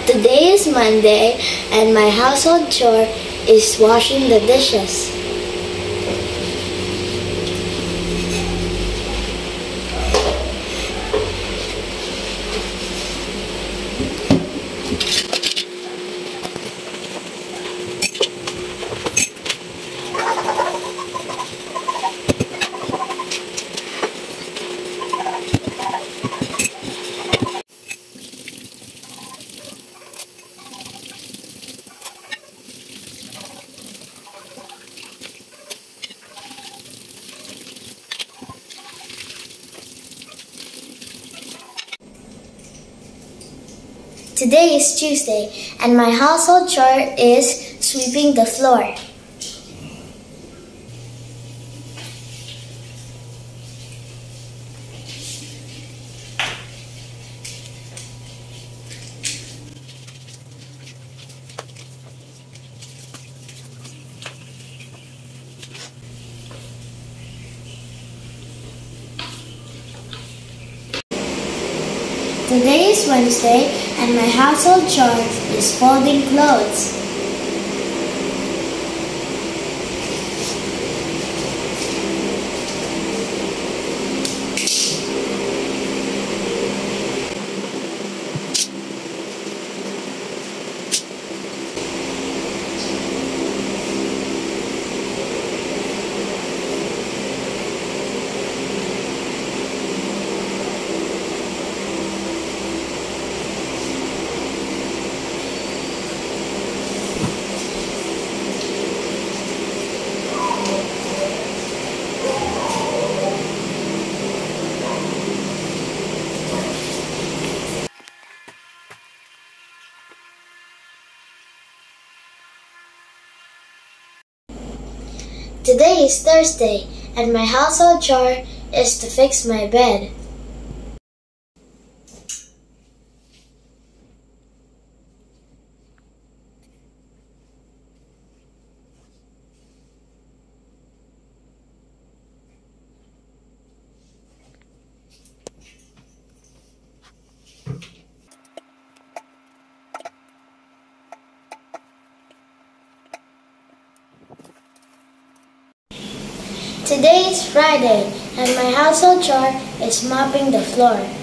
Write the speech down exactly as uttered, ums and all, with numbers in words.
Today is Monday and my household chore is washing the dishes. Today is Tuesday and my household chore is sweeping the floor. Today is Wednesday and my household chore is folding clothes. Today is Thursday and my household chore is to fix my bed. Today is Friday and my household chore is mopping the floor.